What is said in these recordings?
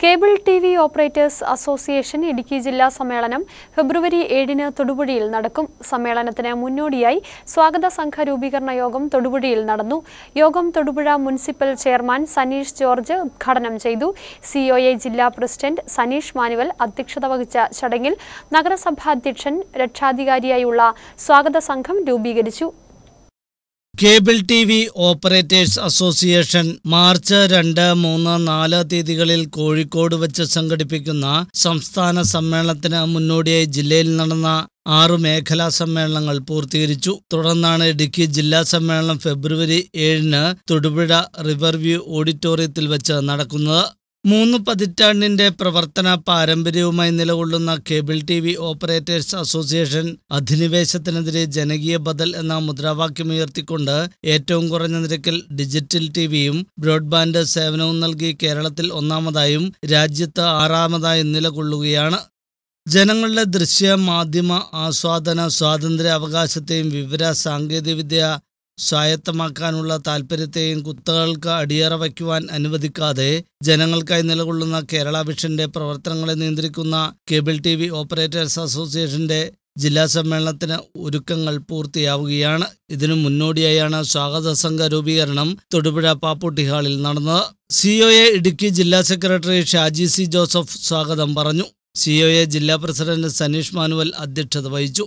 Cable TV operators association Idukki ജില്ലാ സമ്മേളനം ഫെബ്രുവരി 7-ന് തൊടുപുഴയിൽ നടക്കും. സമ്മേളനത്തിന് മുന്നോടിയായി സ്വാഗത സംഘ രൂപീകരണ യോഗം തൊടുപുഴയിൽ നടന്നു. യോഗം തൊടുപുഴ മുനിസിപ്പൽ ചെയർമാൻ സനീഷ് ജോർജ് ഉദ്ഘാടനം ചെയ്തു. സിഒഎ ജില്ലാ പ്രസിഡന്റ് സനീഷ് മാനുവൽ അധ്യക്ഷത വഹിച്ച ചടങ്ങിൽ നഗരസഭാ അധ്യക്ഷൻ രക്ഷാധികാരിയായുള്ള സ്വാഗത സംഘം രൂപീകരിച്ചു. Cable TV operators association March 2, 3, 4 തീയതികളിൽ കോഴിക്കോട് വച്ച് സംഘടിപ്പിക്കുന്ന സംസ്ഥാന സമ്മേളനത്തിന് മുന്നോടിയായി ജില്ലയിൽ നടന്ന 6 മേഖലാ സമ്മേളനങ്ങൾ പൂർത്തീകരിച്ചു. തുടർന്നാണ് ഇടുക്കി ജില്ലാ സമ്മേളനം ഫെബ്രുവരി 7-ന് തൊടുപുഴ റിവർവ്യൂ ഓഡിറ്റോറിയത്തിൽ വെച്ച് നടക്കുന്നത്. 3 പതിറ്റാണ്ടിന്റെ പ്രവർത്തന പാരമ്പര്യവുമായി നിലകൊള്ളുന്ന കേബിൾ ടിവി ഓപ്പറേറ്റേഴ്സ് അസോസിയേഷൻ അധിനിവേശത്തിനെതിരെ ജനകീയ ബദൽ എന്ന മുദ്രാവാക്യമുയർത്തിക്കൊണ്ട് ഏറ്റവും കുറഞ്ഞ നിരക്കിൽ ഡിജിറ്റൽ ടിവിയും ബ്രോഡ്ബാൻഡ് സേവനവും നൽകി കേരളത്തിൽ 1-മതായും രാജ്യത്ത് 6-മതായും നിലകൊള്ളുകയാണ്. ജനങ്ങളുടെ ദൃശ്യ മാധ്യമ ആസ്വാദന സ്വാതന്ത്ര്യ അവകാശത്തെയും വിവര സാങ്കേതികവിദ്യ സ്വായത്തമാക്കാനുള്ള താൽപര്യത്തെയും കുത്തകൾക്ക് അടിയറ വയ്ക്കുവാൻ അനുവദിക്കാതെ ജനങ്ങൾക്കായി നിലകൊള്ളുന്ന കേരള വിഷന്റെ പ്രവർത്തനങ്ങളെ നിയന്ത്രിക്കുന്ന കേബിൾ ടിവി ഓപ്പറേറ്റേഴ്സ് അസോസിയേഷന്റെ ജില്ലാ സമ്മേളനത്തിന് ഒരുക്കങ്ങൾ പൂർത്തിയാവുകയാണ്. ഇതിനു മുന്നോടിയായാണ് സ്വാഗത സംഘ രൂപീകരണം തൊടുപുഴ പാപ്പൂട്ടി ഹാളിൽ നടന്നത്. സിഒഎ ഇടുക്കി ജില്ലാ സെക്രട്ടറി ഷാജി സി ജോസഫ് സ്വാഗതം പറഞ്ഞു. സിഒഎ ജില്ലാ പ്രസിഡന്റ് സനീഷ് മാനുവൽ അധ്യക്ഷത വഹിച്ചു.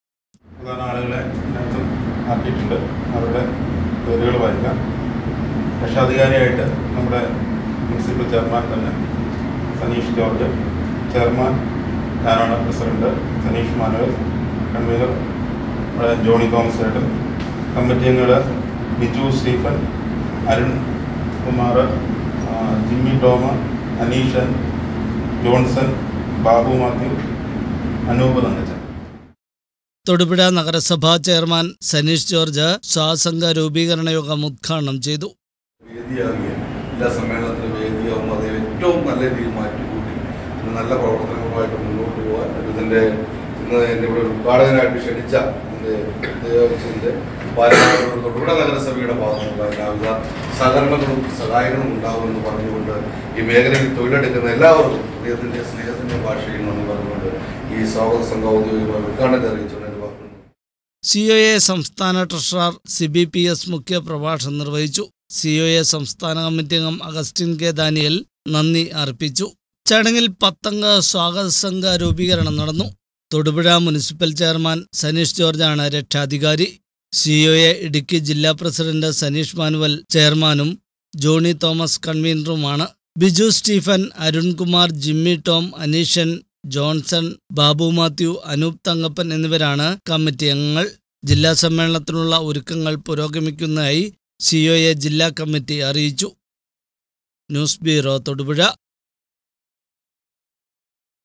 ആക്കിയിട്ടുണ്ട്. അവരുടെ പേരുകൾ വായിക്കാം. രക്ഷാധികാരിയായിട്ട് നമ്മുടെ മുനിസിപ്പൽ ചെയർമാൻ തന്നെ സനീഷ് ജോർജ്, ചെയർമാൻ ഞാനാണ്, പ്രസിഡന്റ് സനീഷ് മാനുവൽ, കൺവീനർ ജോണി തോമസ് ഏട്ടൻ, കമ്മിറ്റി അംഗങ്ങൾ ബിജു സ്റ്റീഫൻ, അരുൺ കുമാർ, ജിമ്മി ടോമ, അനീഷൻ, ജോൺസൺ, ബാബു മാത്യു, അനൂപ് തങ്കച്ചൻ. തൊടുപുഴ നഗരസഭാ ചെയർമാൻ സനീഷ് ജോർജ് സ്വാസംഘ രൂപീകരണ യോഗം ഉദ്ഘാടനം ചെയ്തു. എല്ലാ സമ്മേളനത്തിനും വേദിയാവും, അത് ഏറ്റവും നല്ല രീതിയിൽ മാറ്റിക്കൂട്ടി നല്ല പ്രവർത്തനങ്ങളുമായിട്ട് മുന്നോട്ട് പോകാൻ ഇതിൻ്റെ ഇന്ന് എന്നെ ഇവിടെ ഉദ്ഘാടകനായിട്ട് ക്ഷണിച്ച ഇതിൻ്റെ തൊടുപുഴ നഗരസഭയുടെ ഭാഗത്തുള്ള എല്ലാവിധ സഹകരണങ്ങളും സഹായങ്ങളും ഉണ്ടാകുമെന്ന് പറഞ്ഞുകൊണ്ട് ഈ മേഖലയിൽ തൊഴിലെടുക്കുന്ന എല്ലാവർക്കും ഹൃദയത്തിൻ്റെ സ്നേഹത്തിൻ്റെ ഭാഷയിൽ നന്ദി പറഞ്ഞുകൊണ്ട് ഈ സ്വാഗത സംഘം ഔദ്യോഗികമായി ഉദ്ഘാടനം അറിയിച്ചു. സിഒഎ സംസ്ഥാന ട്രഷറർ CBPS മുഖ്യ പ്രഭാഷണം നിർവഹിച്ചു. സിഒഎ സംസ്ഥാന കമ്മിറ്റി അംഗം അഗസ്റ്റിൻ കെ ദാനിയൽ നന്ദി അർപ്പിച്ചു. ചടങ്ങിൽ 10 അംഗ സ്വാഗത സംഘ രൂപീകരണം നടന്നു. തൊടുപുഴ മുനിസിപ്പൽ ചെയർമാൻ സനീഷ് ജോർജാണ് രക്ഷാധികാരി. സിഒഎ ഇടുക്കി ജില്ലാ പ്രസിഡന്റ് സനീഷ് മാനുവൽ ചെയർമാനും ജോണി തോമസ് കൺവീനറുമാണ്. ബിജു സ്റ്റീഫൻ, അരുൺകുമാർ, ജിമ്മി ടോം, അനീഷൻ, ജോൺസൺ, ബാബു മാത്യു, അനൂപ് തങ്കപ്പൻ എന്നിവരാണ് കമ്മിറ്റി അംഗങ്ങൾ. ജില്ലാ സമ്മേളനത്തിനുള്ള ഒരുക്കങ്ങൾ പുരോഗമിക്കുന്നതായി സിഒഎ ജില്ലാ കമ്മിറ്റി അറിയിച്ചു. News bureau, Thodupuzha.